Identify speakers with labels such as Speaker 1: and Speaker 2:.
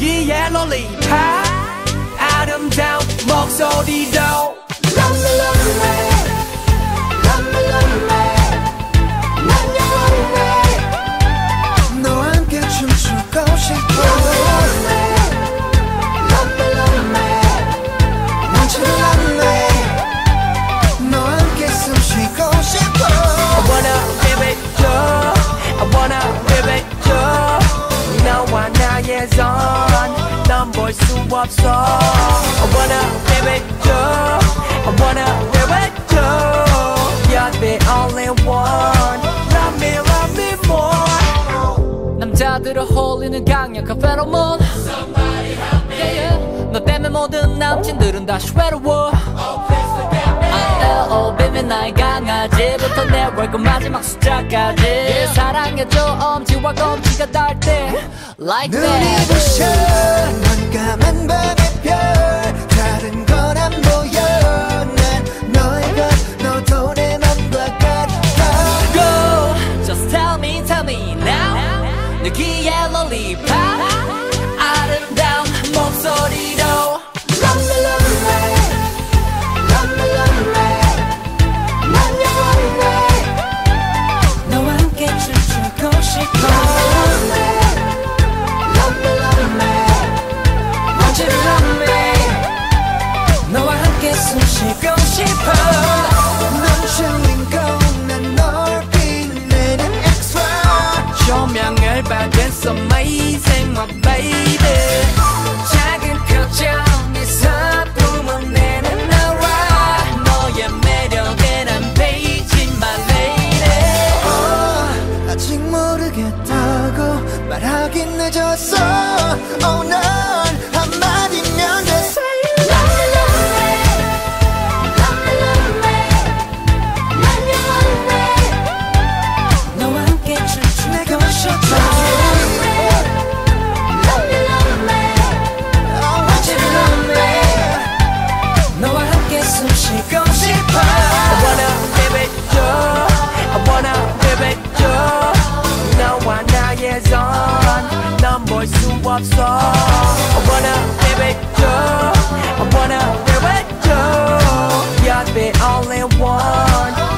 Speaker 1: 여기에 롤리팝 아름다운 목소리도 Love me, love me, love me, love me. 난 영원해 너와 함께 춤추고 싶어 Love me, love me, love me. 멈추지 않네 너와 함께 숨 쉬고 싶어 I wanna give it to I wanna give it to 너와 나의 손 넌 볼 수 없어 I wanna give it to I wanna give it to You're the only one Love me more 남자들을 홀리는 강력한 페로몬 Somebody help me yeah, yeah. 너 때문에 모든 남친들은 다 쇠로워 비밀 나의 강아지부터 내 월급 마지막 숫자까지 사랑해줘 엄지와 검지가 닿을 때 Like that 눈이 부셔 넌 까만 밤의 별 다른 건 안 보여 난 너의 것 너도 내 맘과 같아 Go just tell me now 여기에 lollipop 아름다운 목소리로 Love me love me Love me love me 난 영원해 너와 함께 춤추고 싶어 Love me Love me love me Won't you love me 너와 함께 숨 쉬고 싶어 넌 주인공 난 널 빛내는 extra 조명을 받은 so amazing my baby 작은 표정이 서품은 내는 나와 너의 매력에 난 베이지 my lady 아직 모르겠다고 말하긴 늦었어 Oh 넌 한마디면 돼 Say love me love me Love me love me 난 영원해 너와 함께 춤추고 싶어 Love me love me I want you to love me 너와 함께 숨 쉬고 싶어 I wanna give it to I wanna give it to 너와 나의 손넌 볼 수 없어 I wanna give it to I wanna give it to You're the only one